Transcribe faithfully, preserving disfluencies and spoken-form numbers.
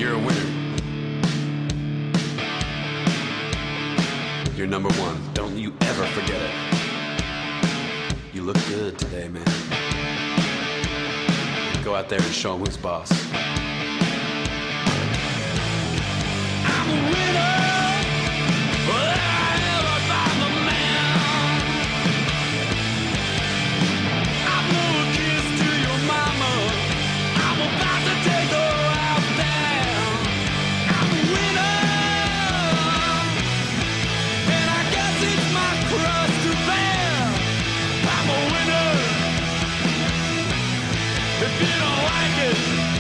You're a winner. You're number one. Don't you ever forget it. You look good today, man. Go out there and show 'em who's boss. I'm a winner. Well, I ever found the man. I blew a kiss to your mama. I'm about to take her out there. I'm a winner. And I guess it's my cross to bear. I'm a winner. If you don't like it,